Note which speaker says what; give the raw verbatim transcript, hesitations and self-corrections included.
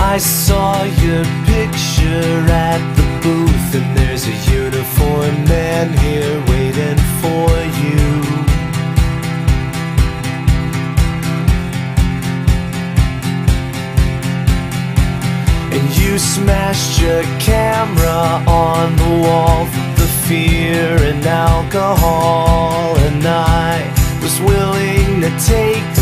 Speaker 1: I saw your picture at the booth, and there's a uniformed man here waiting for you. And you smashed your camera on the wall from the fear and alcohol, and I was willing to take